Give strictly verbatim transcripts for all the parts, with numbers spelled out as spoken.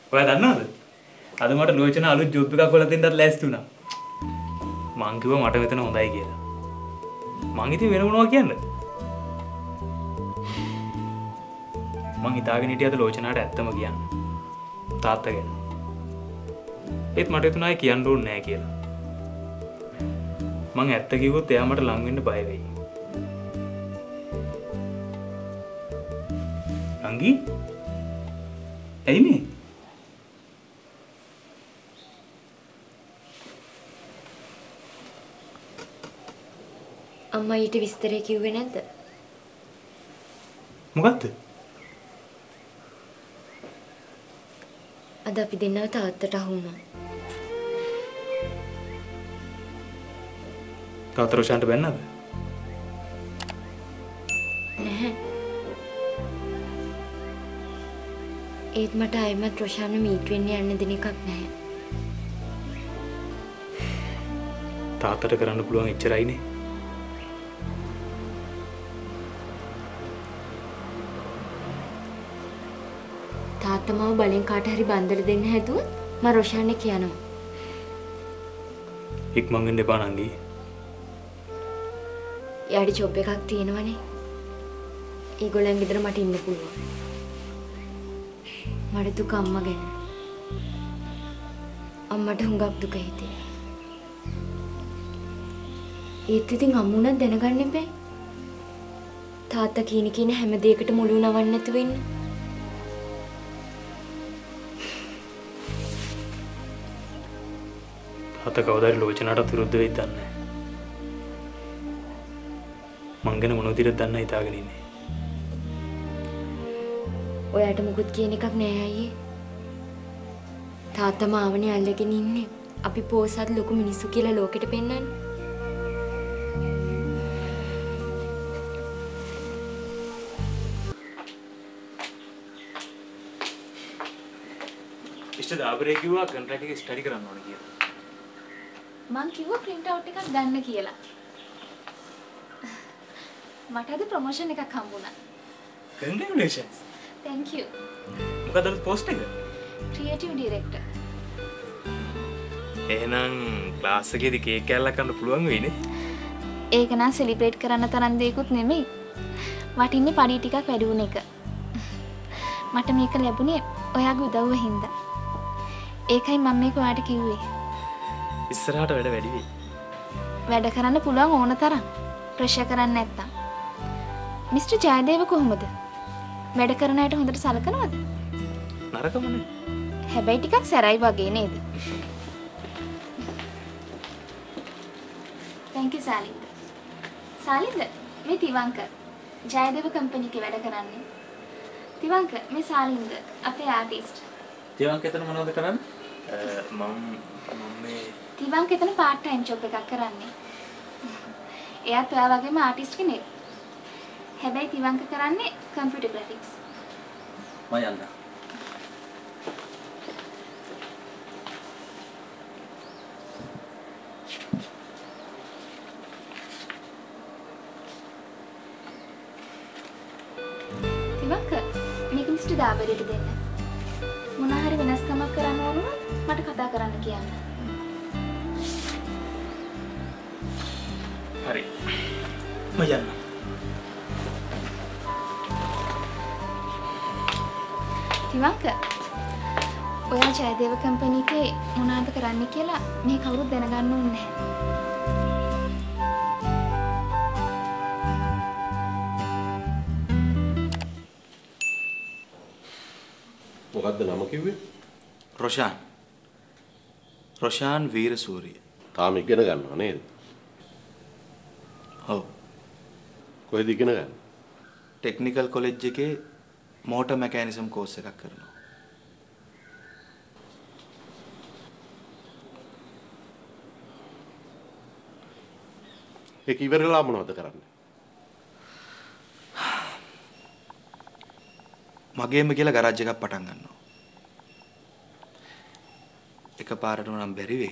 ඔයා දන්නවද? අද මට ලෝචන අලුත් ජොබ් එකක් හොයලා දෙන්නත් ලෑස්ති වුණා. මං කිව්වා මට මෙතන හොඳයි කියලා. මං ඉතින් වෙන මොනවා කියන්නද? මං හිතාගෙන හිටියද ලෝචනාට ඇත්තම කියන්න. තාත්තා ගැන. ඒත් මට හිතුණා ඒ කියන්න ඕනේ නෑ කියලා. මං ඇත්ත කිව්වොත් එයා මට ලං වෙන්න බය වෙයි. අංගි? ඇයි මේ? අම්මා ඊට විස්තරේ කිව්වේ නැද්ද? මොකද්ද? අද අපි දෙන්නව තාත්තට අහු වුණා. තාත්තා රොෂාන්ට බැන්නද? නැහැ. ඒත් මට ආයෙමත් රොෂාන්ව මීට් වෙන්න යන්න දෙන එකක් නැහැ. තාත්තට කරන්න පුළුවන් එච්චරයිනේ. තාත්තා මාව බලෙන් කාට හරි බන්දර දෙන්න හැදුවොත් මම රොෂාන්ට කියනවා. ඉක්මන් වෙන්න එපා නංගි. යාඩි ජොබ් එකක් තියෙනවනේ. ඒගොල්ලන් ගෙදර මට ඉන්න පුළුවන්. මට දුක අම්මා ගැන. අම්මට හුඟක් දුක හිතේ. ඒත් ඉතින් අම්මුණත් දැනගන්න එපා. තාත්තා කීනි කීන හැම දෙයකට මුළු නවන්න නැතුව ඉන්න. තාත්තා කවදාද ලෝචනාට විරුද්ධ වෙයිද දන්නේ නැහැ. මං ගැන මොන විදිහටද දන්න හිතාගෙන ඉන්නේ. ඔයාට මුකුත් කියන එකක් නෑ අයියේ. තාත්තා මාවනේ අල්ලගෙන ඉන්නේ. අපි පොසත් ලොකු මිනිස්සු කියලා ලෝකෙට පෙන්නන්නේ. ඉෂ්ට දාබරේ කිව්වා කොන්ට්‍රැක්ට් එක ස්ටඩි කරන්න ඕනේ කියලා. මං කිව්වා print out එකක් ගන්න කියලා. මට අද ප්‍රොමෝෂන් එකක් හම්බුණා. Congratulations. Thank you. මොකද අද පෝස්ට් එක? Creative director. එහෙනම් ක්ලාස් එකේදී කේක් කෑල්ලක් කන්න පුළුවන් වෙයිනේ. ඒක නම් සෙලිබ්‍රේට් කරන්න තරම් දෙයක්වත් නෙමෙයි. වටින්නේ පඩි ටිකක් වැඩි වුණ එක. මට මේක ලැබුණේ ඔයාගේ උදව්ව හින්දා. ඒකයි මම මේක ඔයාට කිව්වේ. ඉස්සරහට වැඩ වැඩි වෙයි. වැඩ කරන්න පුළුවන් ඕන තරම්. ප්‍රෙෂර් කරන්නේ නැත්තම්. මිස්ටර් ජයදේව කොහොමද? වැඩ කරන අයට හොඳට සලකනවද? නරකමනේ. හැබැයි ටිකක් සැරයි වගේ නේද? Thank you සාලින්ද. සාලින්ද මේ තිවංක ජයදේව කම්පැනි එකේ වැඩ කරන්නේ. තිවංක මේ සාලින්ද අපේ ආටිස්ට්. තිවංක එතන මොනවද කරන්නේ? මම මම මේ තිවංක එතන part time job එකක් කරන්නේ. එයාත් ඔයා වගේම ආටිස්ට් කෙනෙක්. හැබැයි තිවංක කරන්නේ computer graphics. මම යන්න. තිවංක මේක මිස්ටර් දාබරේට දෙන්න. මොනවා හරි වෙනස්කමක් කරන්න ඕන නම් මට කතා කරන්න කියන්න. හරි. මම යන්න. තිවංක ඔයා ජයදේව කම්පැනි එකේ මොනවද කරන්න කියලා මේ කවුරුත් දැනගන්න ඕනේ නැහැ. මොකද්ද නම කිව්වේ? රොෂාන්. රොෂාන් වීරසූරිය. තාම ඉගෙන ගන්නව නේද? ඔව්. කොහෙද ඉගෙන ගන්නේ? ටෙක්නිකල් කොලෙජ් එකේ මෝටර් මෙකැනිසම් කෝස් එකක් කරනවා. ඒක ඉවරලා මොනවද කරන්නේ? මගේම කියලා ගරාජ් එකක් පටන් ගන්නවා. එකපාරටම නම් බැරි වෙයි.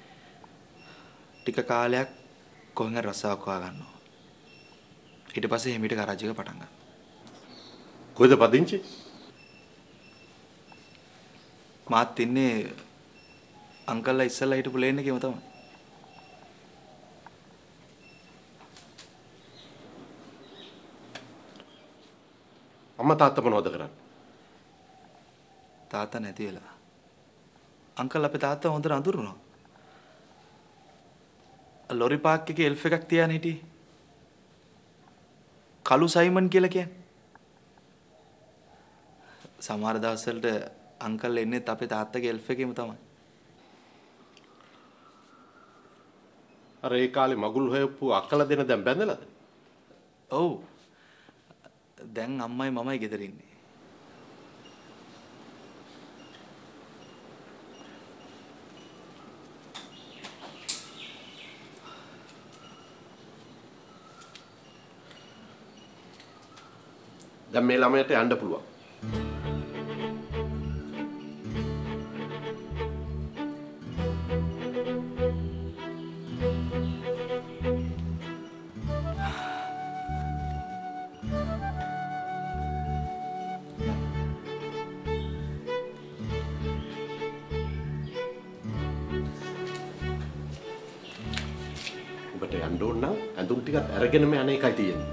ටික කාලයක් කොහෙන් හරි රස්සාවක් හොයා ගන්නවා. ඊට පස්සේ හිමීට ගරාජ් එක පටන් ගන්නවා. කොහෙද පදිංචි? මාත් ඉන්නේ අංකල්ලා ඉස්සල්ලා හිටපු ලේන් එකේම තමයි. අම්මා තාත්තා මොනවද කරන්නේ? තාත්තා නැති වෙලා. අංකල් අපේ තාත්තා හොඳට අඳුරනවා. ලොරි පාක් එකේ එල්ෆ් එකක් තියාන හිටියේ. කලු සයිමන් කියලා කියන්නේ. සමහර දවස්වලට අංකල් එන්නේත් අපේ තාත්තගේ එල්ෆ් එකේම තමයි. අර ඒ කාලේ මගුල් හොයපු අක්කලා දෙන දැන් බැඳලාද? ඔව්. දැන් අම්මයි මමයි ගෙදර ඉන්නේ. දැන් මේ ළමයට යන්න පුළුවන්. ඔබට යන්න ඕන නම් ඇඳුම් ටිකක් අරගෙනම යන එකයි තියෙන්නේ.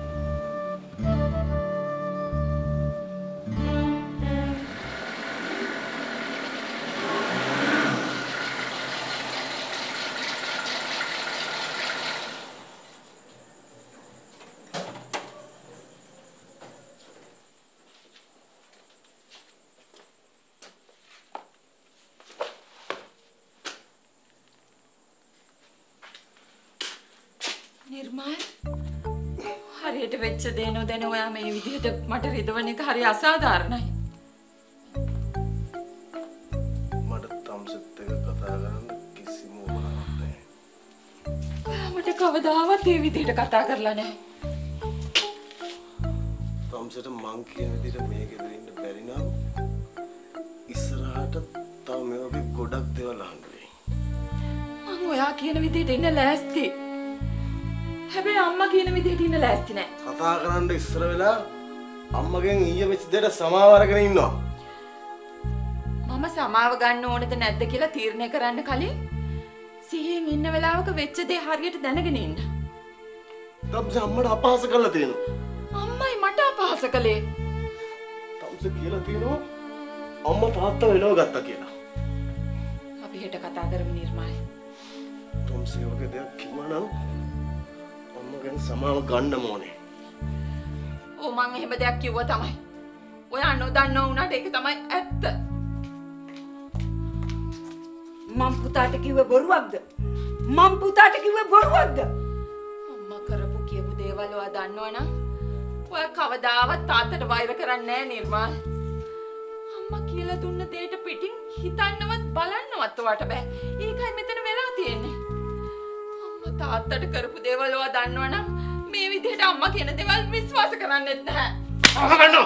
නිර්මල් හරියට වෙච්ච දේ නොදැන ඔයා මේ විදිහට මට රිදවන එක හරි අසාධාරණයි. මට තම්සෙත් එක කතා කරන්න කිසිම උවමනාවක් නැහැ. ඔයා මට කවදාවත් මේ විදිහට කතා කරලා නැහැ. තම්සෙට මං කියන විදිහට මේ ගෙදර ඉන්න බැරි නම් ඉස්සරහට තව මේ වගේ ගොඩක් දේවල් අහන්න වෙයි. මං ඔයා කියන විදිහට ඉන්න ලෑස්ති. හැබැයි අම්මා කියන විදිහට ඉන්න ලෑස්ති නෑ. කතා කරන්න ඉස්සර වෙලා අම්මගෙන් ඊයේ වෙච්ච දෙයට සමාව අරගෙන ඉන්නවා. මම සමාව ගන්න ඕනද නැද්ද කියලා තීරණය කරන්න කලින් සිහියෙන් ඉන්න වෙලාවක වෙච්ච දේ හරියට දැනගෙන ඉන්න. තම්ස අම්මට අපහාස කරලා තියෙනවා. අම්මයි මට අපහාස කළේ. තම්ස කියලා තියෙනවා අම්මා තාත්තා වෙනව ගත්තා කියලා. අපි හෙට කතා කරමු නිර්මල්. තම්ස වගේ දෙයක් කිව්වා නම් අම්මගෙන් සමාව ගන්න ඕනේ. ඕ මං එහෙම දෙයක් කිව්වා තමයි. ඔයා නොදන්නව වුණාට ඒක තමයි ඇත්ත. මම පුතාට කිව්වේ බොරුවක්ද? මම පුතාට කිව්වේ බොරුවක්ද? අම්මා කරපු කියපු දේවල් ඔයා දන්නවනම් ඔයා කවදාවත් තාත්තට වෛර කරන්නේ නැහැ නිර්මල්. අම්මා කියලා දුන්න දෙයට පිටින් හිතන්නවත් බලන්නවත් ඔයාට බෑ. ඒකයි මෙතන වෙලා තියෙන්නේ. අම්මා තාත්තට කරපු දේවල් ඔයා දන්නවනම් මේ විදිහට අම්මා කියන දේවල් විශ්වාස කරන්නෙත් නැහැ. අහගන්න.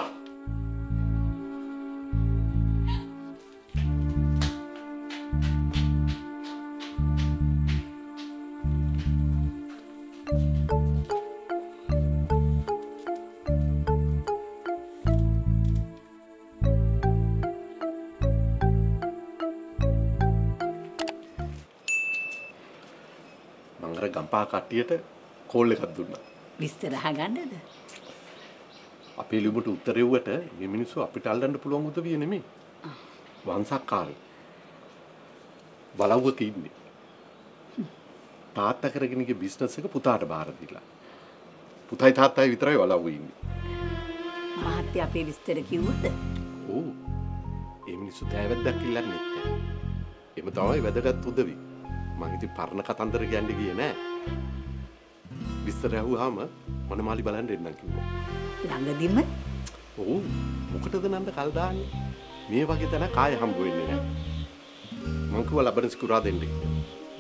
මං අර ගම්පා කට්ටියට කෝල් එකක් දුන්නා. විස්තර අහගන්නද? අපේ ලියුමට උත්තර දෙව්වට මේ මිනිස්සු අපිට අල්ලන්න පුළුවන් උදවිය නෙමෙයි. වංශක්කාරයෝ. බලවුවක ඉන්නේ. තාත්තා කරගෙන ගිය බිස්නස් එක පුතාට බාර දීලා. පුතයි තාත්තයි විතරයි බලවුවේ ඉන්නේ. මහත්තයා අපේ විස්තර කිව්වද? ඔව්. ඒ මිනිස්සු තෑවැද්දක් ඉල්ලන්නේ නැහැ. එම තමයි වැදගත් උදවි. මං ඉතින් පරණ කතන්දර කියන්නේ ගියේ නෑ. විස්තර ඇහුවාම මනමාලි බලන්න එන්නම් කිව්වා. ළඟදිම? ඔව්. මොකටද නන්ද කල් දාන්නේ? මේ වගේ තැන කාය හම්බ වෙන්නේ නෑ. මං කිව්වා ලබන සිකුරා දෙන්න කියලා.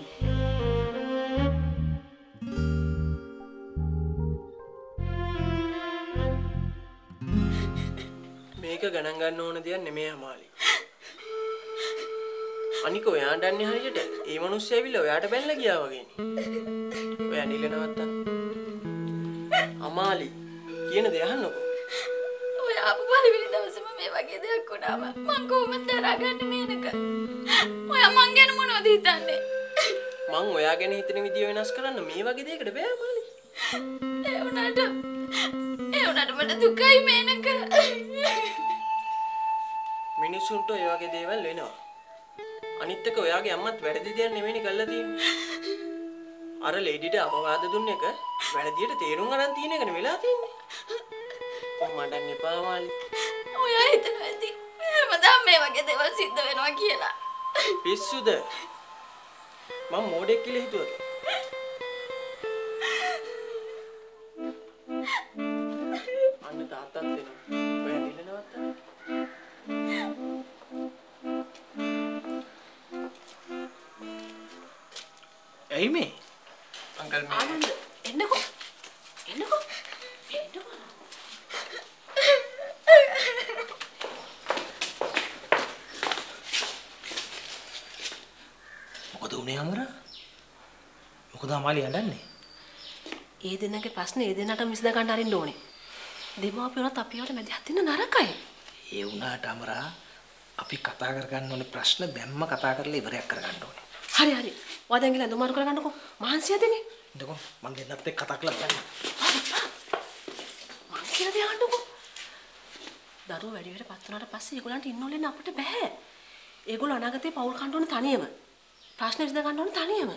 මේක ගණන් ගන්න ඕන දෙයක් නෙමෙයි අමාලි. අනික ඔයා දන්නේ හරියට ඒ මිනිස්සු ඇවිල්ලා ඔයාට බැනලා ගියා වගේනේ. ඔයා නිල නවත්තන්න. අමාලි කියන දේ අහන්නකෝ. ඔයා ආපු පරිවිලි දවසම මේ මේ වගේ දෙයක් වුණාම මං කොහොමද දරාගන්නේ මේනක? ඔයා මං ගැන මොනවද හිතන්නේ? මං ඔයා ගැන හිතන විදිය වෙනස් කරන්න මේ වගේ දෙයකට බෑ මාලි. ඒ උනාට ඒ උනාට මට දුකයි මේනක. මිනිසුන්ට ඔය වගේ දේවල් වෙනවා. අනිත් එක ඔයාගේ අම්මත් වැරදි දෙයක් නෙවෙයිනේ කළා තියෙන්නේ. අර ලේඩිට අපවාද දුන්න එක වැරදියට තේරුම් ගන්න තියෙන එකනේ වෙලා තියෙන්නේ. මඩන්න එපා මාලි. ඔයා හිතනවා ඇති හැමදාම මේ වගේ දේවල් සිද්ධ වෙනවා කියලා. පිස්සුද? මම මොඩෙක් කියලා හිතුවද? අන්න තාත්තත් එනවා. ඔයා දිල නවත්තන්න. ඇයි මේ? අංකල් මේ ආනන්ද එන්නකෝ. එන්නකෝ. එන්නකෝ. මොකද උනේ අමරා? මොකද අමාලි යන්නේ? ඒ දෙන්නගේ ප්‍රශ්නේ ඒ දෙන්නට විසඳ ගන්න අරින්න ඕනේ. දෙමාපියොත් අපිවට මැදිහත් වෙන්න නරකයි. ඒ වුණාට අමරා අපි කතා කරගන්න ඕනේ ප්‍රශ්න දැම්ම කතා කරලා ඉවරයක් කරගන්න ඕනේ. හරි හරි. ඔයා දැන් ගිහලා දුමාරු කරගන්නකෝ. මහන්සියදනේ. එතකො මං දෙන්නත් එක්ක කතා කරලා බලන්න. මං කියලා දෙන්නකෝ. දරුවෝ වැඩි වෙට පත් වුණාට පස්සේ ඒගොල්ලන්ට ඉන්න ඕනේ අපිට බෑ. ඒගොල්ලෝ අනාගතේ පවුල් කන්න ඕනේ තනියම. ප්‍රශ්න විසඳ ගන්න ඕනේ තනියම.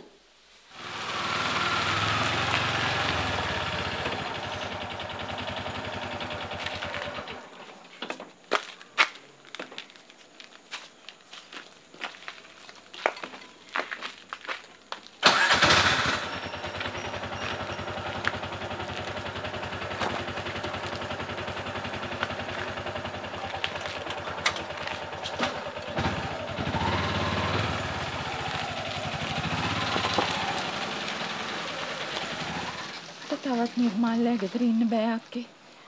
තවත් නිර්මාල්ලා ගෙදර ඉන්න බෑ අක්කේ.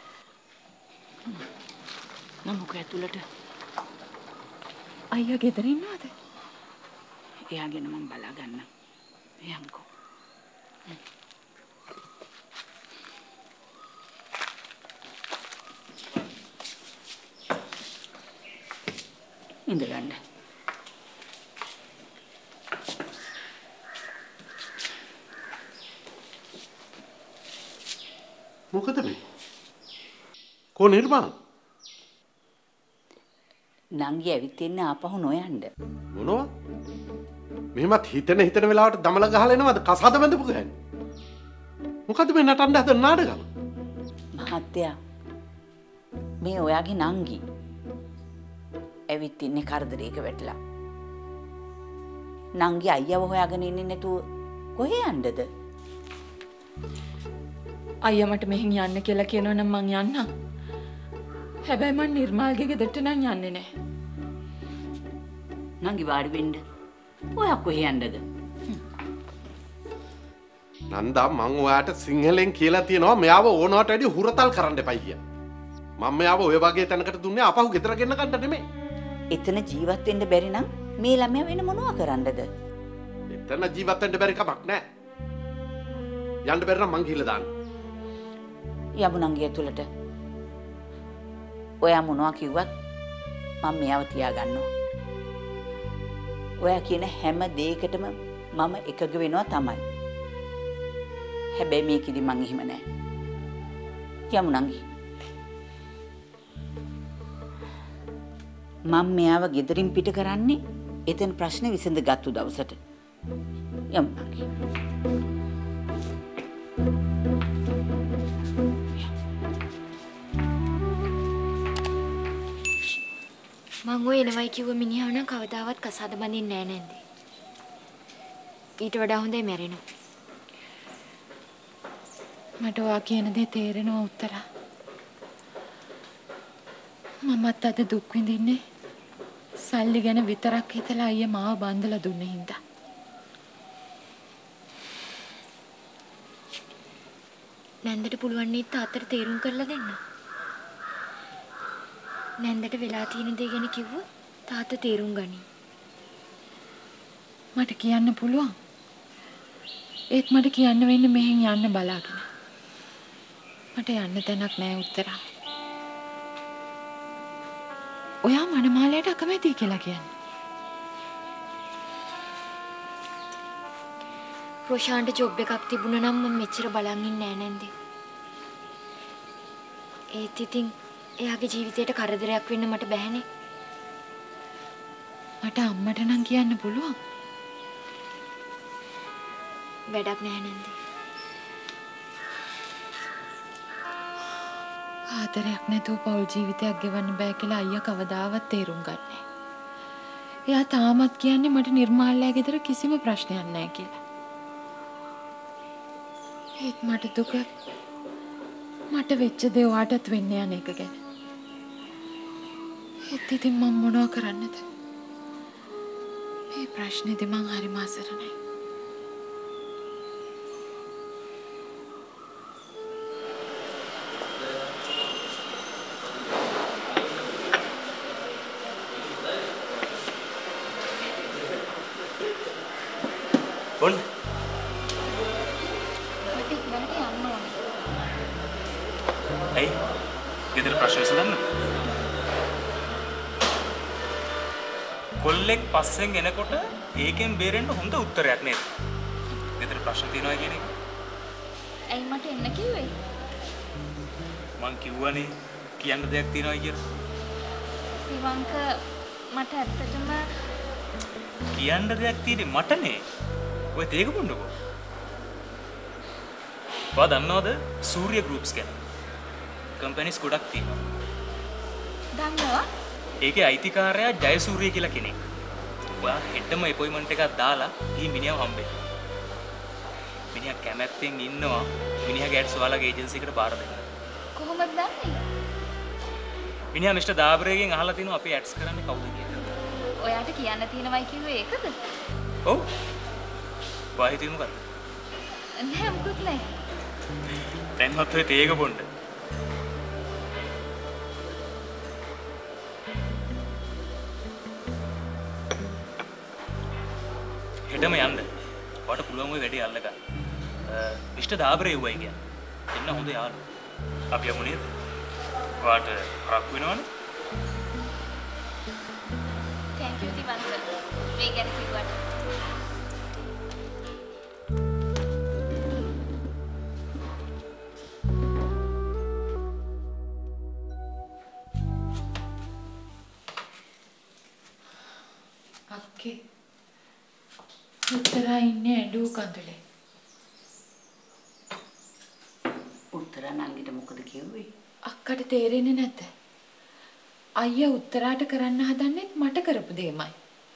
නමුක ඇතුළට අයියා ගෙදර ඉන්නවද? එයාගෙන මම බලා ගන්න. එයන්කෝ. ඉඳ ගන්න. මොකද මේ? කො නිර්මාණ? නංගි ඇවිත් ඉන්න ආපහු නොයන්න. මොනවා? මෙහෙමත් හිතන හිතන වෙලාවට දමල ගහලා එනවද කසාද බඳපු ගහන්නේ? මොකද මේ නටන්න හදන නාටකම? මහත්තයා මේ ඔයාගේ නංගි ඇවිත් ඉන්නේ කරදරයක වැටලා. නංගි අයියව හොයාගෙන ඉන්නේ නැතුව කොහේ යන්නද? අයියා මට මෙහෙන් යන්න කියලා කියනවා නම් මං යන්නම්. හැබැයි මං නිර්මාල්ගේ ගෙදරට නම් යන්නේ නැහැ. නංගි වාඩි වෙන්න. ඔයා කොහේ යන්නද? නන්දා මං ඔයාට සිංහලෙන් කියලා තියෙනවා මෙයාව ඕනවට වැඩි හුරතල් කරන්න එපයි කිය. මම මෙයාව ඔය වගේ තැනකට දුන්නේ අපහු ගෙදර ගෙන්න ගන්න නෙමෙයි. එතන ජීවත් වෙන්න බැරි නම් මේ ළමයා වෙන මොනවා කරන්නද? එතන ජීවත් වෙන්න බැරි කමක් නැහැ. යන්න බැරි නම් මං ගිහලා දාන්න. යමු නංගි ඇතුළට. ඔයා මොනවා කිව්වත් මම මෙයාව තියාගන්නවා. ඔයා කියන හැම දෙයකටම මම එකග වෙනවා තමයි. හැබැයි මේකෙදි මං එහෙම නෑ. යමු නංගි. මම මෙයාව ගෙදරින් පිට කරන්නේ එතන ප්‍රශ්න විසඳගත්තු දවසට. යමු නංගි. මං ඔය එනවයි කිව්ව මිනිහා නම් කවදාවත් කසාද බඳින්නේ නෑ නේද? ඊට වඩා හොඳයි මැරෙනවා. මට ඔයා කියන දේ තේරෙනවා උත්තර. මමත් අද දුක් විඳින්නේ සල්ලි ගැන විතරක් හිතලා අයියා මාව බඳලා දුන්නේ හින්දා. නැන්දට පුළුවන් නේ තාත්තට තේරුම් කරලා දෙන්න. නැන්දට වෙලා තියෙන දේ ගැන කිව්වොත් තාත්තා තේරුම් ගනි. මට කියන්න පුළුවන්. ඒත් මට කියන්න වෙන්නේ මෙහෙන් යන්න බලාගෙන. මට යන්න තැනක් නෑ උත්තරා. මනමාලයට අකමැතියි කියලා කියන්නේ. රොෂාන්ට ජොබ් එකක් තිබුණා නම් මම මෙච්චර බලන් ඉන්නේ නෑ නේද? ඒත් ඉතින් එයාගේ ජීවිතේට කරදරයක් වෙන්න මට බැහැනේ. මට අම්මට නම් කියන්න පුළුවන්. වැඩක් නෑ නේද? ආදරයක් නැතුව පෞල් ජීවිතයක් ගෙවන්න බෑ කියලා අයියා කවදාවත් තේරුම් ගන්නෑ. එයා තාමත් කියන්නේ මට නිර්මාල්ලයා ගෙදර කිසිම ප්‍රශ්නයක් නෑ කියලා. ඒත් මට දුක මට වෙච්ච දේ ඔයාටත් වෙන්න යන එක ගැන. ඒත් ඉතින් මම මොනව කරන්නද? මේ ප්‍රශ්නේදී මං හරිම අසරණයි. කොන් මට ඉක්මනට යන්න ඕනේ. ඇයි? ගෙදර ප්‍රශ්න විසඳන්න? කොල්ලෙක් පස්සෙන් එනකොට ඒකෙන් බේරෙන්න හොඳ උත්තරයක් නේද? ගෙදර ප්‍රශ්න තියෙනවා කියන එක. ඇයි මට එන්න කිව්වේ? මං කිව්වනේ කියන්න දෙයක් තියෙනවා කියලා. තිවංක මට ඇත්තටම කියන්න දෙයක් තියෙන්නේ මටනේ. ඔය තේක පොන්නකෝ. ඔයා දන්නවද සූර්ය ගෲප්ස් ගැන? කම්පැනිස් ගොඩක් තියෙනවා. දන්නවා? ඒකේ අයිතිකාරයා ජයසූරිය කියලා කෙනෙක්. ඔයා හෙටම අපොයින්ට්මන්ට් එකක් දාලා ගිහින් මිනිහව හම්බෙන්න. මිනිහා කැමැත්තෙන් ඉන්නවා මිනිහාගේ ඇඩ්ස් ඔයාලගේ ඒජන්සි එකට බාර දෙන්න. කොහොමද දන්නේ? මිනිහා මිස්ටර් දාබරේගෙන් අහලා තිනවා අපි ඇඩ්ස් කරන්නේ කවුද කියලා. ඔයාට කියන්න තියෙනවයි කිව්වේ ඒකද? ඔව්. වාහි තිනු කර. නෑ මොකුත් නෑ. දැන්වත් ඔය තේක බොන්න. හෙටම යන්න. ඔයාට පුළුවන් ඔය වැඩේ අල්ලගන්න. මිස්ටර් දාබරේ වුවයි කියන්නේ. එන්න හොඳ යාළුවෝ. අපි යමු නේද? ඔයාට රක් වෙනවනේ. Thank you Thivanka. මේ ගැන කිව්වට. අක්කේ උත්තරා ඉන්නේ ඇඬු කඳුලේ. උත්තරා නංගිට මොකද කිව්වේ? අක්කට තේරෙන්නේ නැත. අයියා උත්තරාට කරන්න හදන්නේ මට කරපු දෙයමයි.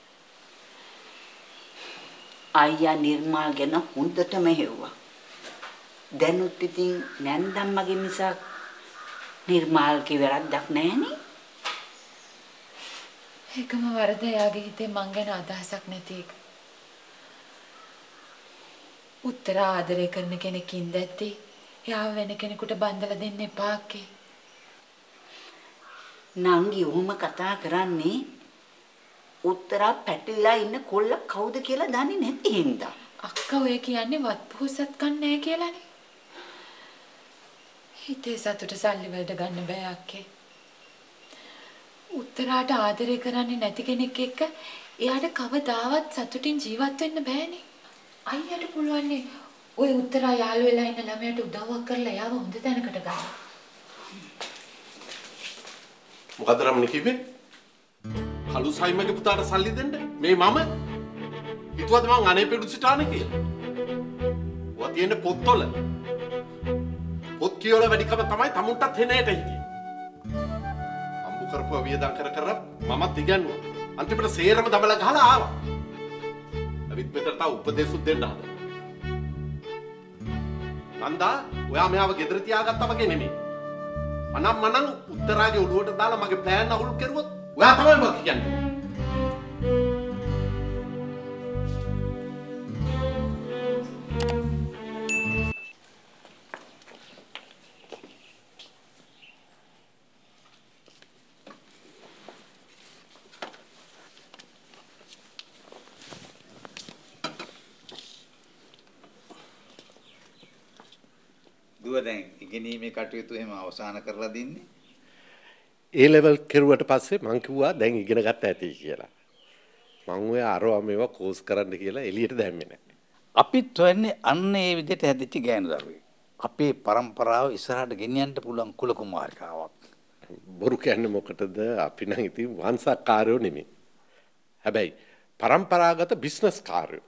අයියා නිර්මාල් ගැන හොඳටම හෙව්වා. දැනුත් ඉතින් නැන්දම්මගේ මිසක් නිර්මාල්ගේ වැරද්දක් නැහනේ. ඒකම වරද එයාගේ හිතේ මං ගැන අදහසක් නැති එක. උත්තරා ආදරය කරන කෙනෙක් ඉඳද්දි එයාව වෙන කෙනෙකුට බඳලා දෙන්න එපා අක්කේ. නංගි ඔහොම කතා කරන්නේ උත්තරා පැටලිලා ඉන්න කොල්ල කවුද කියලා දන්නේ නැති හින්දා. අක්කා ඔය කියන්නේ වත්පොහසත්කම් නැහැ කියලානේ. හිතේ සතුට සල්ලි වලට ගන්න බෑ අක්කේ. උත්තරාට ආදරය කරන්නේ නැති කෙනෙක් එක්ක එයාට කවදාවත් සතුටින් ජීවත් වෙන්න බෑනේ. අයියට පුළුවන් නේ ඔය උත්තරා යාළු වෙලා ඉන්න ළමයට උදව්වක් කරලා එයාව හොඳ තැනකට ගන්න. මොකද රමණි කිව්වේ? කලු සයිමගේ පුතාට සල්ලි දෙන්න මේ මම හිතුවද මං අනේ පෙඩු සිටානේ කියලා. ඔය තියෙන පොත්වල පොත් කියවල වැඩිකම තමයි තමුන්ටත් හෙනේට හිටියේ. අම්බු කරපුවා වියදම් කර කර මමත් ඉගන්නුවා. අන්තිමට සේරම දබලා ගහලා ආවා. අවිත් මෙතන තා උපදේශුත් දෙන්න හදනවා. නන්දා ඔයා මෙයාව ගෙදර තියාගත්තා වගේ නෙමෙයි. අනම් මනම් උත්තරාගේ ඔළුවට දාලා මගේ ප්ලෑන් අහුල් කරුවොත් ඔයා තමයි මම කියන්නේ. දුව දැන් ඉගෙනීමේ කටයුතු එහෙම අවසන් කරලා දින්නේ. ඒ ලෙවල් කෙරුවට පස්සේ මං කිව්වා දැන් ඉගෙන ගත්ත ඇති කියලා. මං ඔය අරවා මේවා කෝස් කරන්න කියලා එළියට දැම්මේ නැහැ. අපිත් හොයන්නේ අන්න ඒ විදිහට හැදිච්ච ගෑනු දරුවෙක්. අපේ પરම්පරාව ඉස්සරහට ගෙනියන්න පුළුවන් කුල කුමාරිකාවක්. බොරු කියන්නේ මොකටද? අපි නම් ඉතින් වංශකාරයෝ නෙමෙයි. හැබැයි પરම්පරාගත බිස්නස් කාර්යෝ.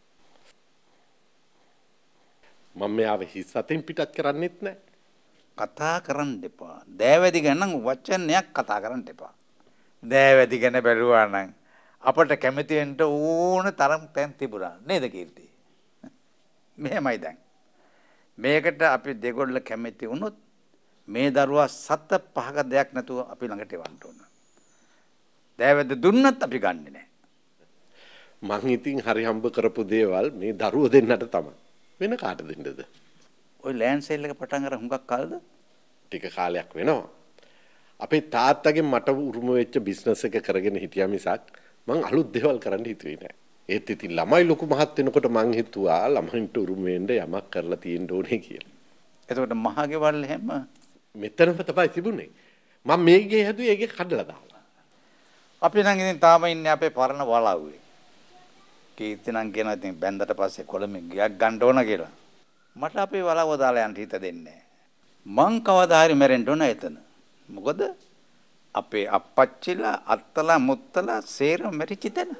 මම මෙයාව හිස් අතින් පිටත් කරන්නෙත් නැහැ. කතා කරන්න එපා. දෑවැදි ගැන වචනයක් කතා කරන්න එපා. දෑවැදි ගැන බැලුවා නම් අපට කැමති වෙන්න ඕන තරම් තැන් තිබුණා නේද කීර්ති? මෙහෙමයි දැන්. මේකට අපි දෙගොල්ල කැමති වුණොත් මේ දරුවා සත පහක දෙයක් නැතුව අපි ළඟට එවන්න ඕන. දෑවැද්ද දුන්නත් අපි ගන්නෙ නැහැ. මං ඉතින් හරි හම්බ කරපු දේවල් මේ දරුවෝ දෙන්නට තමයි. වෙන කාට දෙන්නද? ඔය ලෑන්ඩ් සේල් එක පටන් අර හුඟක් කාලද? ටික කාලයක් වෙනවා. අපේ තාත්තගෙන් මට උරුම වෙච්ච බිස්නස් එක කරගෙන හිටියා මිසක් මං අලුත් දේවල් කරන්න හිතුවේ නෑ. ඒත් ඉතින් ළමයි ලොකු මහත් වෙනකොට මං හිතුවා ළමයින්ට උරුම වෙන්න යමක් කරලා තියෙන්න ඕනේ කියලා. එතකොට මහගෙවල් එහෙම මෙතනම තමයි තිබුණේ. මම මේ ගේ හැදුවේ ඒකේ කඩලා දාලා. අපි නම් ඉතින් තාම ඉන්නේ අපේ පරණ වලව්වේ. කීර්ති නම් කියනවා ඉතින් බැන්දට පස්සේ කොළඹ ගියක් ගන්න ඕන කියලා. මට අපේ වලව්ව දාලා යන්න හිත දෙන්නේ නැහැ. මං කවදා හරි මැරෙන්න ඕන එතන. මොකද අපේ අප්පච්චිලා අත්තලා මුත්තලා සේරම මැරිච්ච තැන.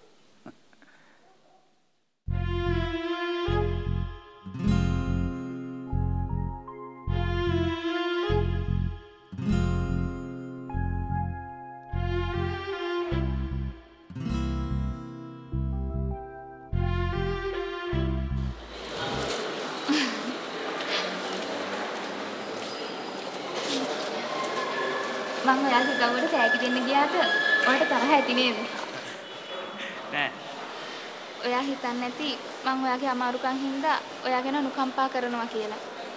මම ඔයාලගේ ගව්වට තෑගි දෙන්න ගියාට ඔයාලට තරහ ඇති නේද? නෑ. ඔයා හිතන්නේ නැති මම ඔයාගේ අමාරුකම් හින්දා ඔයා ගැන අනුකම්පා කරනවා කියලා.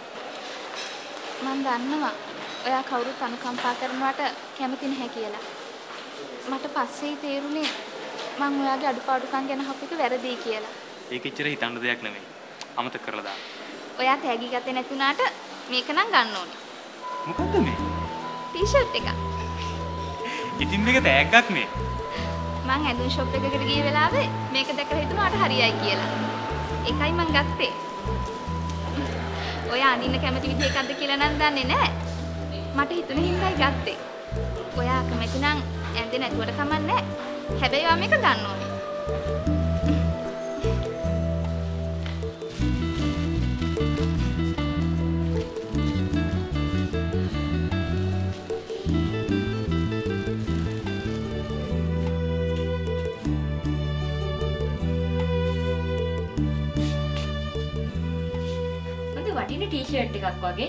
මම දන්නවා ඔයා කවුරුත් අනුකම්පා කරනවට කැමති නැහැ කියලා. මට පස්සේ තේරුනේ මම ඔයාගේ අඩුපාඩුකම් ගැන හපිට වැරදි කියලා. ඒක ඉච්චර හිතන්න දෙයක් නෙමෙයි. අමතක කරලා දාන්න. ඔයා තෑගි ගත්තේ නැතුණාට මේක නම් ගන්න ඕනේ. මොකද්ද මේ? ටී-ෂර්ට් එක. ඉතින් මේක තෑග්ගක් නේ. මං ඇඳුම් ෂොප් එකකට ගිය වෙලාවේ මේක දැකලා හිතුණාට හරියයි කියලා. ඒකයි මං ගත්තේ. ඔයා අඳින්න කැමති විදිහ එකක්ද කියලා නම් දන්නේ නැහැ. මට හිතුණ හින්දායි ගත්තේ. ඔයා කැමති නම් ඇඳේ නැතුවට කමක් නැහැ. හැබැයි ඔයා මේක ගන්න ඕනේ. වටින ටී-ෂර්ට් එකක් වගේ.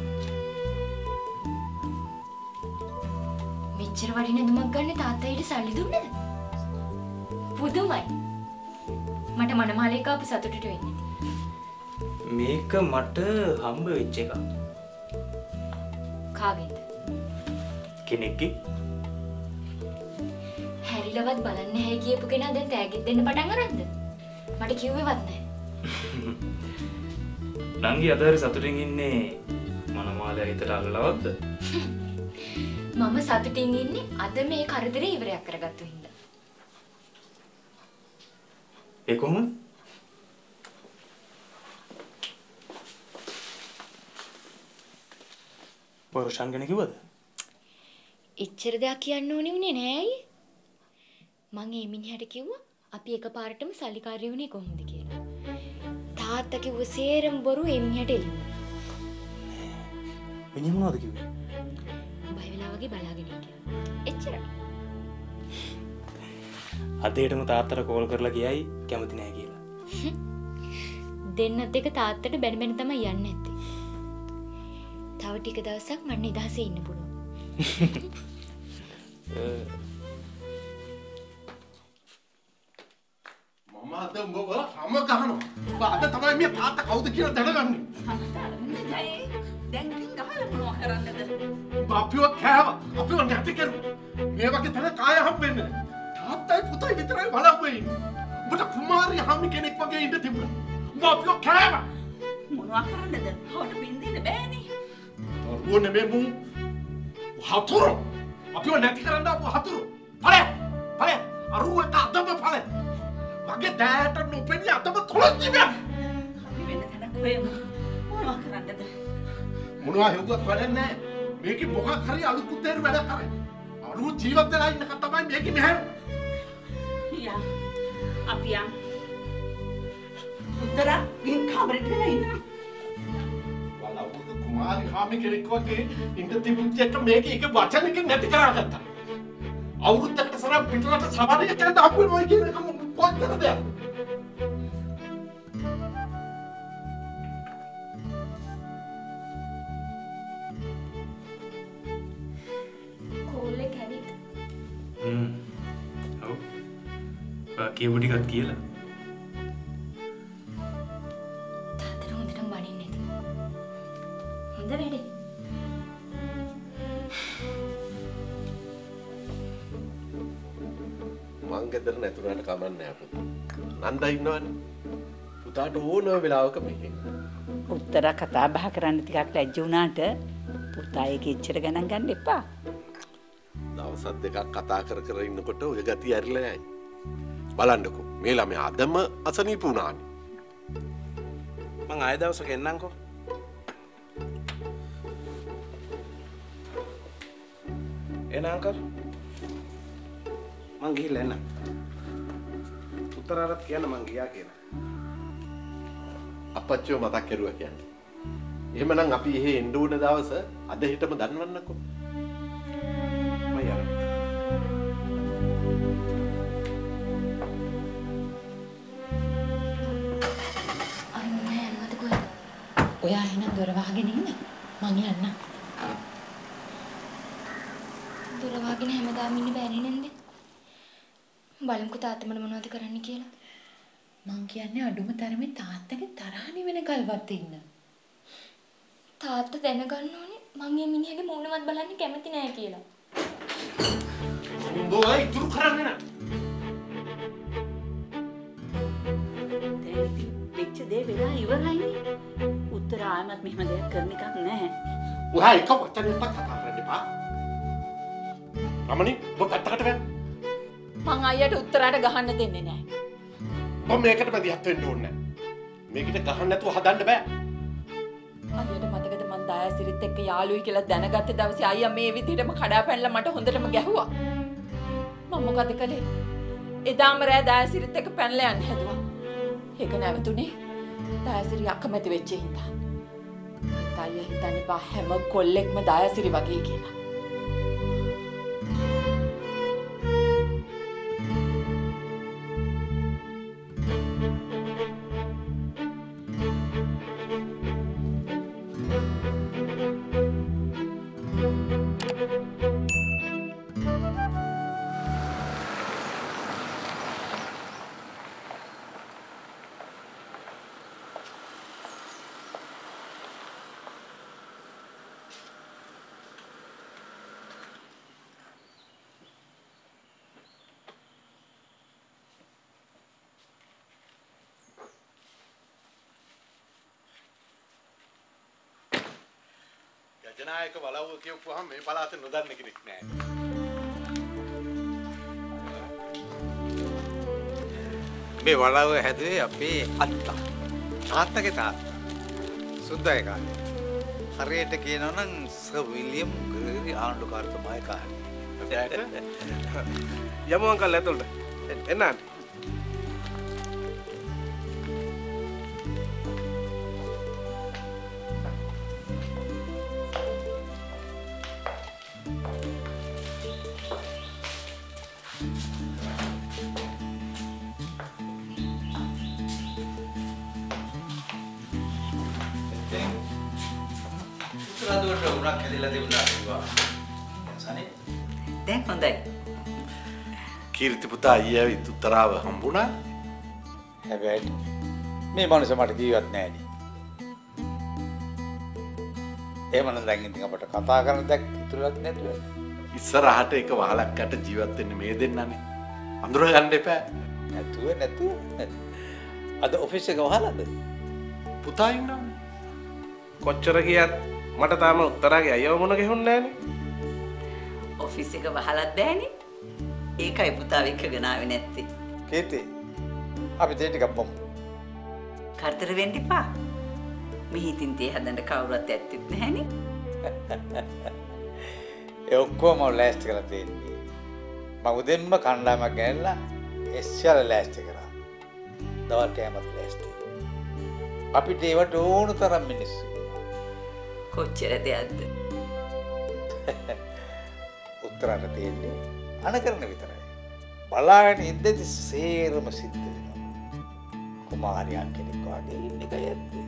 මෙච්චර වටින දුමක් ගන්න තාත්තයිට සල්ලි දුන්නද? පුදුමයි. මට මනමාලේ කාපු සතුටට වෙන්නේ. මේක මට හම්බ වෙච්ච එකක්. කාගෙන්ද? කෙනෙක්ගේ. හැරිලවත් බලන්නේ නැහැ කියපු කෙනා දැන් තෑගිත් දෙන්න පටන් අරන්ද? මට කිව්වෙවත් නැහැ. නංගි අද හරි සතුටින් ඉන්නේ මනමාලයා හිතට අල්ලලවද්ද? මම සතුටින් ඉන්නේ අද මේ කරදරේ ඉවරයක් කරගත්තු හින්දා. ඒ කොහොමද? පොරොෂන් ගැන කිව්වද? එච්චර දෙයක් කියන්න ඕනේ උනේ නෑ අයියේ. මං ඒ මිනිහට කිව්වා අපි එකපාරටම සල්ලිකාරයෝ වුණේ කොහොමද කියලා. තාත්තා කිව්ව සේරම බොරු ඒ මිනිහට එළිවුණා. මිනිහ මොනවද කිව්වේ? බය වෙලා වගේ බලාගෙන හිටියා. එච්චරයි. අදේටම තාත්තට කෝල් කරලා කියයි කැමති නෑ කියලා. දෙන්නත් එක තාත්තට බැන බැන තමයි යන්නේ නැත්තේ. තව ටික දවසක් මම නිදහසේ ඉන්න පුළුවන්. මම අද උඹව හැම ගහනවා. උඹ අද තමයි මේ තාත්තා කවුද කියලා දැනගන්නේ. දැන් ගහලා මොනවා කරන්නද? උඹ අපිව කෑවා. අපිව නැති කරුවා. මේ වගේ තැන කාය හම්බෙන්නේ නැහැ. තාත්තයි පුතයි විතරයි බලපෙ ඉන්නේ. උඹට කුමාරි හැමි කෙනෙක් වගේ ඉඳ තිබුණා. උඹ අපිව කෑවා. මොනවා කරන්නද? හොට බින්දින්න බෑනේ. ඕනේ මේ මු හතුරු අපිව නැති කරන්න ආපු හතුරු. ඵලය. ඵලය. අරුවට අදම ඵලය. මගේ දෑට නොපෙනී අදම තොලොච්චි බෑ. අපි වෙන තැනක් හොයමු. මොනවා කරන්නද? මොනවා හෙව්වත් වැඩක් නැහැ. මේකේ මොකක් හරි අලුත් උත්තර වැඩක් කරයි. අරුව ජීවත් වෙලා ඉන්නක තමයි මේකේ නැහැ. යා. අපි යම්. උත්තර ගින් කාමරේට වෙලා ඉන්න. වලවුද කුමාරි හාමි කෙනෙක් වගේ ඉන්න තිබුච්ච එක මේකේ එක වචනකින් නැති කරගත්තා. අවුරුද්දකට සරම් පිටරට සමහරය කරන්න අපු වෙනවා කියන එක කොච්චරද? කෝල් එක ඇවිත්. හ්ම්. ඔව්. කියපු ටිකක් කියලා. තාත්තට හොඳටම බනින්නේ නැති. හොඳ වැඩේ. මං ගෙදර නැතුණාට කමක් නෑ පුතා. නන්දා ඉන්නවනේ. පුතාට ඕනම වෙලාවක මෙහෙ. උත්තර කතා බහ කරන්න ටිකක් ලැජ්ජ වුණාට පුතා ඒක ඉච්චර ගණන් ගන්න එපා. දවස් දෙකක් කතා කර කර ඉන්නකොට ඔය ගතිය ඇරිලා යයි. බලන්නකෝ මේ ළමයා අදම අසනීප වුණානේ. මං ආයෙ දවසක එන්නම්කෝ. එන අංකල්. මං ගිහිල්ලා එන්න. උත්තරාරත් කියන්න මං ගියා කියලා. අපච්චිව මතක් කරුවා කියන්නේ. එහෙමනම් අපි එහෙ එන්න ඕන දවස අද හිටම දන්වන්නකෝ. මම යනවා. අනේ යන්නද කොහෙද? ඔයා එහෙනම් දොර වහගෙන ඉන්න. මං යන්න. දොර වහගෙන හැමදාම ඉන්න බැරි නේද? බලමුකෝ තාත්තා මට මොනවද කරන්න කියලා. මං කියන්නේ අඩුම තරමේ තාත්තගේ තරහනේ වෙනකල්වත් ඉන්න. තාත්තා දැනගන්න ඕනේ මං මේ මිනිහගේ මූණවත් බලන්න කැමති නෑ කියලා. උඹ ඉතුරු කරන්නේ නැත්. දැන් වෙච්ච දේ වෙලා ඉවරයිනේ. උත්තර ආයමත් මෙහෙම දෙයක් කරන එකක් නැහැ. ඔයා එක වචනයක් කතා කරන්න එපා. රමණි ඔබ පැත්තකට වෙන්න. මං අයියට උත්තරාට ගහන්න දෙන්නේ නැහැ. මම මේකට මැදිහත් වෙන්න ඕනේ නැහැ. මේකට ගහන්න නැතුව හදන්න බෑ. අයියට මතකද මං දායසිරිත් එක්ක යාළුයි කියලා දැනගත්ත දවසේ අයියා මේ විදිහටම කඩා පැනලා මට හොඳටම ගැහුවා. මම මොකද කළේ? එදාම රෑ දායසිරිත් එක්ක පැනලා යන්න හැදුවා. ඒක නැවතුනේ දායසිරි අකමැති වෙච්ච හින්දා. අයියා හිතන්නේ බා හැම කොල්ලෙක්ම දායසිරි වගේ කියලා. ජනායක වලව්ව කියපුවාම මේ පළාතේ නොදන්න කෙනෙක් නෑ. මේ වලව්ව හැදුවේ අපේ අත්තා. තාත්තගේ තාත්තා. සුද්දාගේ කාලේ. හරියට කියනවා නම් සර් විලියම් ග්‍රෙගරි ආණ්ඩුකාරතුමාගේ කාලේ. යමු අංකල් ඇතුළට. එන්න ආන්ටි. උතුරාදුවට උණක් හැදිලා තිබුණා කිව්වා. සනේ. දැන් හොඳයි. කීර්ති පුතා අයියා උත්තරාව හම්බුණා. හැබැයි මේ මනුස්ස මට ජීවත් නෑනේ. එහෙමනම් දැන් ඉතින් අපට කතා කරන්න දැක් ඉතුරුවත් නැතුව. ඉස්සරහට එක වහලක් යට ජීවත් වෙන්නේ මේ දෙන්නනේ. අඳුර ගන්න එපා. නැතුව නැතුව. අද ඔෆිස් එක වහලාද? පුතා ඉන්නවනේ. කොච්චර කියත් මට තාම උත්තරාගේ අයව මොන ගෙහුන්නේ නැහනේ. ඔෆිස් එක වහලත් බෑනේ. ඒකයි පුතා එක්කගෙන ආවේ නැත්තේ. කීර්ති අපි තේ ටිකක් බොමු. කරදර වෙන්න එපා. මෙහි තින් තේ හදන්න කවුරුත් ඇත්තෙත් නැහනේ. ඒ ඔක්කොම ලෑස්ති කරලා තියෙන්නේ. මම උදෙන්ම කණ්ඩායමක් ගෙනල්ලා එස්සල ලෑස්ති කරා. දවල් කෑමත් ලෑස්ති. අපිට ඒවට ඕන තරම් මිනිස්සු. කොච්චර දෙයක්ද? උත්තරට තියෙන්නේ අනකරන විතරයි. බලාගෙන ඉඳි සේරම සිද්ධ වෙනවා. කුමාරයා කෙනෙක් වගේ ඉන්න එකයි ඇත්තේ.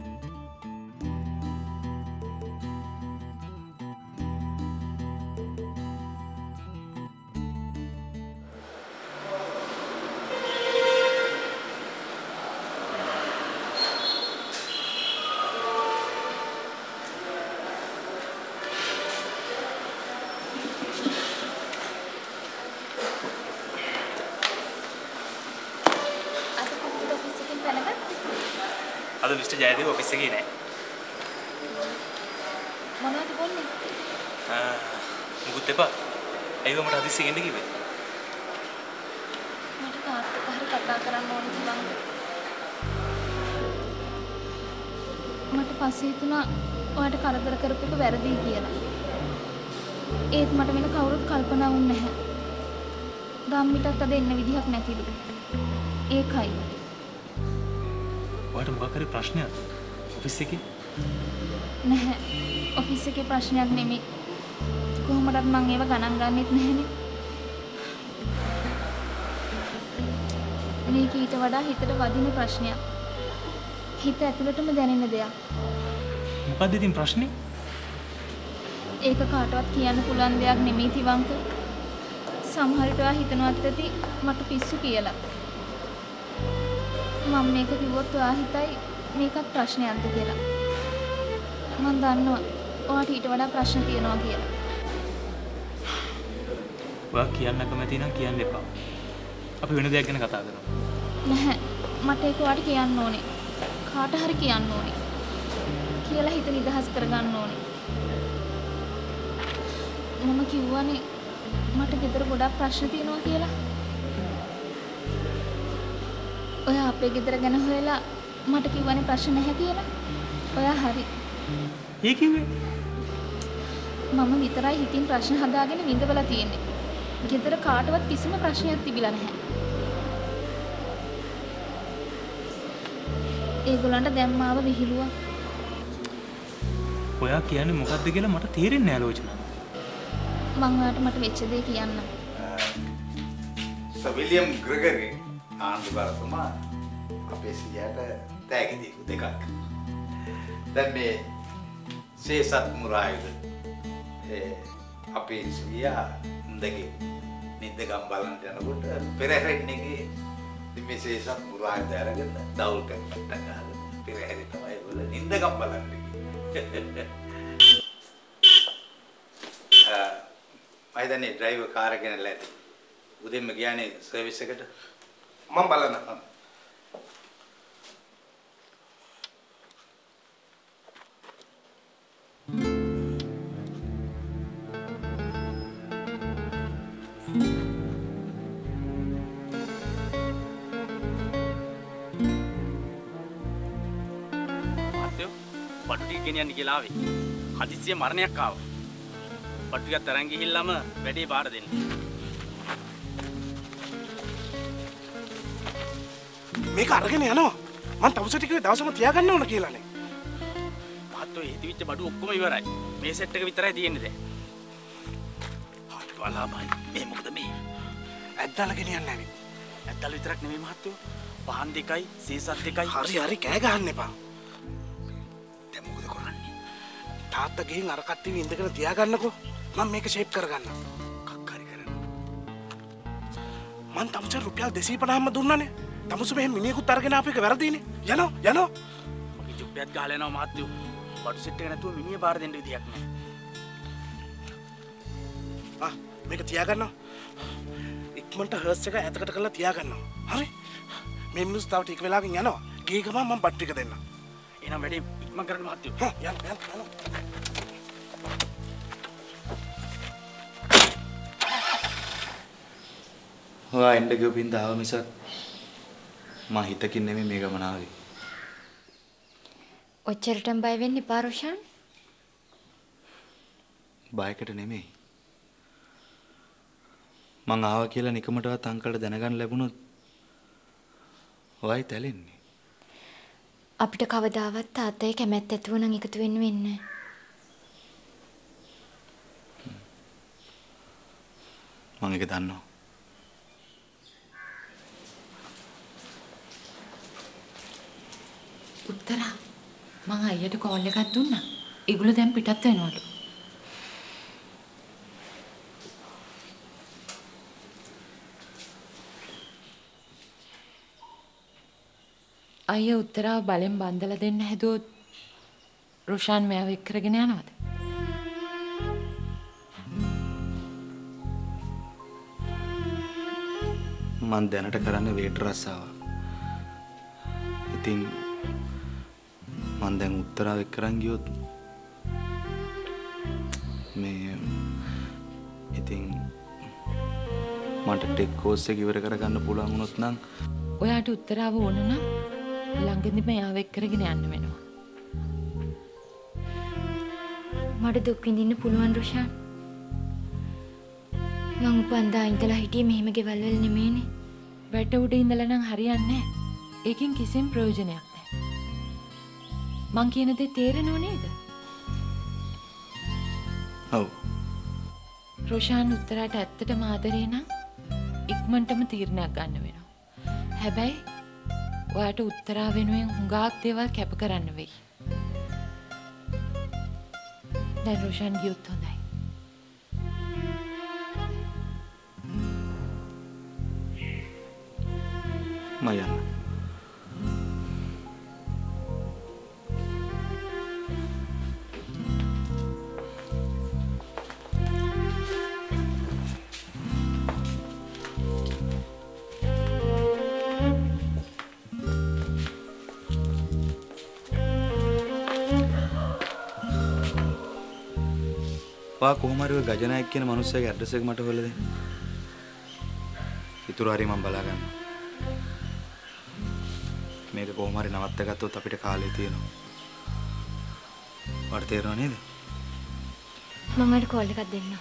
අද මිස්ටර් ජයදේව ඔෆිස් එකේ නෑ. මොනවද බොන්නේ? ආ මුකුත් එපා. ඒව මට හදිස්සි ගෙන්න කිව්වේ. මට කාත් එක්ක හරි කතා කරන්න ඕන තිබුණා. මට පස්සේ හිතුණා ඔයාලට කරදර කරපු එක වැරදි කියලා. ඒත් මට වෙන කවුරුත් කල්පනා වුන්නේ නැහැ. ගම්මිටත් අද එන්න විදිහක් නැතිලු. ඒකයි. ඔයාලට මොකක් හරි ප්‍රශ්නයක්ද ඔෆිස් එකේ? නැහැ. ඔෆිස් එකේ ප්‍රශ්නයක් නෙමෙයි. කොහොමදත් මම ඒව ගණන් ගන්නෙත් නැහැනේ. මේක ඊට වඩා හිතට වදින ප්‍රශ්නයක්. හිත ඇතුළටම දැනෙන දෙයක්. මොකද්ද ඉතින් ප්‍රශ්නේ? ඒක කාටවත් කියන්න පුළුවන් දෙයක් නෙමෙයි තිවංක. සමහර විට ඔයා හිතනවත් ඇති මට පිස්සු කියලා. මම මේක කිව්වොත් ඔයා හිතයි මේකත් ප්‍රශ්නයක්ද කියලා. මම දන්නවා ඔයාට ඊට වඩා ප්‍රශ්න තියෙනවා කියලා. ඔයා කියන්න කැමති නම් කියන්න එපා. අපි වෙන දෙයක් ගැන කතා කරමු. නැහැ. මට ඒක ඔයාට කියන්න ඕනේ. කාට හරි කියන්න ඕනේ. කියලා හිත නිදහස් කරගන්න ඕනේ. මම කිව්වනේ මට ගෙදර ගොඩක් ප්‍රශ්න තියෙනවා කියලා. ඔයා අපේ ගෙදර ගැන හොයලා මට කිව්වනේ ප්‍රශ්න නැහැ කියලා. ඔයා හරි. ඒ කිව්වේ මම විතරයි හිතින් ප්‍රශ්න හදාගෙන විඳවලා තියෙන්නේ. ගෙදර කාටවත් කිසිම ප්‍රශ්නයක් තිබිලා නැහැ. ඒගොල්ලන්ට දැන් මාව විහිළුවා. ඔයා කියන්නේ මොකද්ද කියලා මට තේරෙන්නේ නැහැ ලෝචනා. මම ඔයාට මට වෙච්ච දේ කියන්න. සර් විලියම් ග්‍රෙගරි ආණ්ඩුකාරතුමා අපේ සීයාට තෑගි දීපු දෙකක්. දැන් මේ සේසත් මුරායුද ඒ අපේ සීයා මුන්දගේ නිද්දගම් බලන්න යනකොට පෙරහැරෙන්නේගේ මේ සේසත් මුරායුද අරගෙන දවල් කැප්පට ගහලා පෙරහැරි තමයි ඒගොල්ලෝ නිද්දගම් බලන්නේ. ආ මයිදන්නේ ඩ්‍රයිවර් කාර් එක ගෙනල්ලා ඇති. උදේම ගියානේ සර්විස් එකට. මම බලන්න. මාත්‍යෝ බඩු ටික ගෙනියන්න කියලා ආවේ. හදිස්සිය මරණයක් ආවා. බඩු ටිකක් තරන් ගිහිල්ලාම වැඩේ බාර දෙන්න. මේක අරගෙන යනවා. මං තවුස ටික දවසම තියාගන්න ඕන කියලානේ. මාත්‍යෝ හිතවිච්ච බඩු ඔක්කොම ඉවරයි. මේ සෙට් එක විතරයි තියෙන්නේ දැන්. හරි වලාමයි. මේ මොකද මේ? ඇද්දාලා ගෙනියන්නේ නැහැ. ඇද්දාලා විතරක් නෙමෙයි මහත්තයෝ. පහන් දෙකයි, සීසත් දෙකයි. හරි හරි කෑ ගහන්න එපා. දැන් මොකද කරන්නේ? තාත්තා ගිහින් අර කට්ටිය ඉඳගෙන තියාගන්නකෝ. මම මේක ෂේප් කරගන්නම්. කක් හරි කරන්න. මං තමුච රුපියල් දෙසීය පනහක්ම දුන්නානේ. තමුසු මෙහෙම මිනිහෙකුත් අරගෙන ආපු එක වැරදීනේ. යනවා යනවා. මගේ ජුප්පියත් ගහලා යනවා මහත්තයෝ. බඩු සෙට් එක නැතුව මිනිහ බාර දෙන්න විදියක් නෑ. ආ මේක තියාගන්නවා. ඉක්මනට හර්ස් එක ඇතකට කරලා තියාගන්නවා. හරි? මේ මිනිස්සු තව ටික වෙලාවකින් යනවා. ගිහ ගමන් මම බඩු ටික දෙන්නම්. එහෙනම් වැඩේ ඉක්මන් කරන්න මහත්තයෝ. හා යන්න යන්න යන්න. ඔයා එන්න ගියු පින්ද ආව මිසක් මම හිතකින් නෙමෙයි මේ ගමන ආවේ. ඔච්චරටම බය වෙන්න එපා රොෂාන්. බයකට නෙමෙයි. මං ආවා කියලා නිකමටවත් අංකල්ට දැනගන්න ලැබුණොත් ඔයයි තැලෙන්නේ. අපිට කවදාවත් තාත්තයි කැමැත්ත ඇතුව නම් එකතු වෙන්න වෙන්නේ නැහැ. මම ඒක දන්නවා. උත්තරා මං අයියට කෝල් එකක් දුන්නා. ඒගොල්ලෝ දැන් පිටත් වෙනවලු. අයියා උත්තරාව බලෙන් බන්දලා දෙන්න හැදුවොත් රොෂාන් මෙයාව එක් කරගෙන යනවද? මං දැනට කරන්නේ වේට් රස්සාව. ඉතින් මං දැන් උත්තරාව එක්ක කරන් ගියොත් මේ ඉතින් මට ටෙක් කෝස් එක ඉවර කරගන්න පුළුවන් වුණොත් නම් ඔයාට උත්තරාව ඕන නම් ළඟදි මෙයාව එක් කරගෙන යන්න වෙනවා. මට දුක් විඳින්න පුළුවන් රොෂාන්. මං උපන්දා ඉඳලා හිටියේ මෙහෙම ගෙවල් වල නෙමෙයිනේ. වැට උඩ ඉඳලා නම් හරියන්නේ නැහැ. ඒකෙන් කිසිම ප්‍රයෝජනයක් නැහැ. මං කියන දේ තේරෙනව නේද? ඔව්. රොෂාන් උත්තරාට ඇත්තටම ආදරේ නම් ඉක්මනටම තීරණයක් ගන්න වෙනවා. හැබැයි ඔයාට උත්තරා වෙනුවෙන් හුඟක් දේවල් කැප කරන්න වෙයි. දැන් රොෂාන් ගියොත් හොඳයි. මම යන්න. වා කොහොම හරි ඔය ගජනායක කියන මිනිස්සයාගේ ඇඩ්‍රස් එක මට හොයලා දෙන්න. ඉතුරු හරිය මම බලා ගන්නවා. මේක කොහොම හරි නවත්ත ගත්තොත් අපිට කාලේ තියෙනවා. වට තේරෙනව නේද? මම ඔයාලට කෝල් එකක් දෙන්නම්.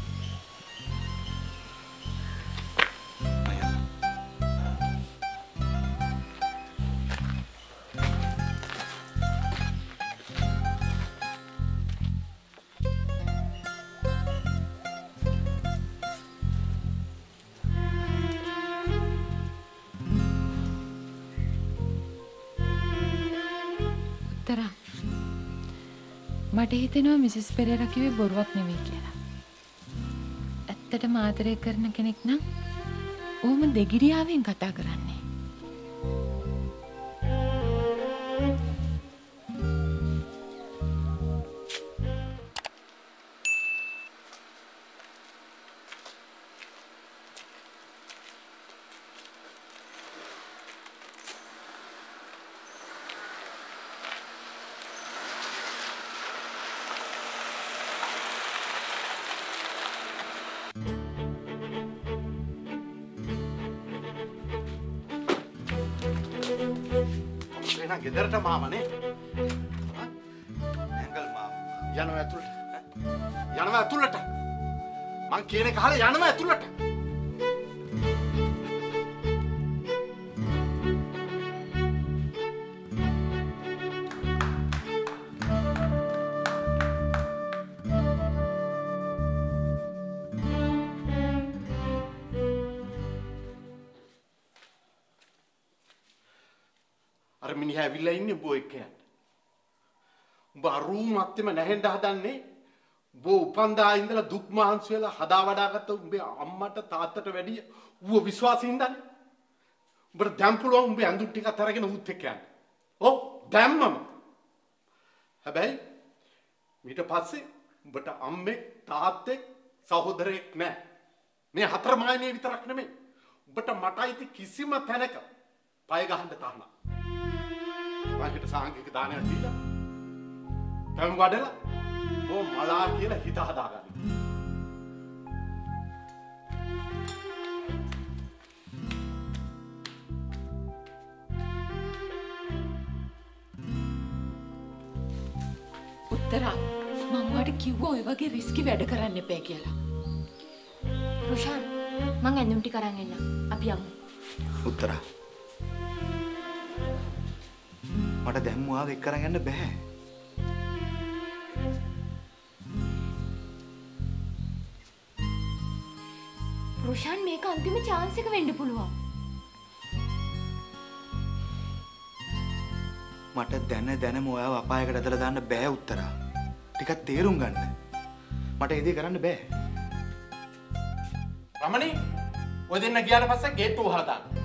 මට හිතෙනවා මිසස් පෙරේරා කිව්වේ බොරුවක් නෙවෙයි කියලා. ඇත්තටම ආදරය කරන කෙනෙක් නම් ඕම දෙගිඩියාවෙන් කතා කරන්නේ. ගෙදරට මාමනේ. ඇඟල් මාම. යනවා ඇතුළට. යනවා ඇතුළට. මං කියන එක අහලා යනවා ඇතුළට. අර මිනිහා ඇවිල්ලා ඉන්නේ උඹ එක්ක යන්න. උඹ අරූ මැත්තේම නැහෙන්න හදන්නේ. උඹ උපන්දා ඉඳලා දුක් මහන්සි වෙලා හදා වඩාගත්ත උඹේ අම්මට තාත්තට වැඩිය ඌව විශ්වාසින්දන්නේ. උඹට දැන් පුළුවන් උඹේ ඇඳුම් ටිකක් අරගෙන ඌත් එක්ක යන්න. ඔව් දැම්මම. හැබැයි ඊට පස්සේ උඹට අම්මෙක් තාත්තෙක් සහෝදරයෙක් නැහැ. මේ හතර මායනේ විතරක් නෙමෙයි. උඹට මටයි කිසිම තැනක පය ගහන්න තරණ. වාහිට සාංගික දානයක් දීලා තම වඩලා ඕ මලා කියලා හිත හදාගන්න. උත්තරා මං ඔයාට කිව්වා ඔය වගේ රිස්කි වැඩ කරන්න එපා කියලා. රොෂාන් මං ඇඳුම් ටික අරන් එන්න. අපි යමු. උත්තරා මට දැන් මොවාව එක්ක අරන් යන්න බෑ. රොෂාන් මේක අන්තිම chance එක වෙන්න පුළුවන්. මට දැන දැනම ඔයාව අපායකට ඇදලා දාන්න බෑ උත්තරා. ටිකක් තේරුම් ගන්න. මට ඒ දේ කරන්න බෑ. රමණී ඔය දෙන්න ගියාට පස්සේ ගේට්ටුව වහලා දාන්න.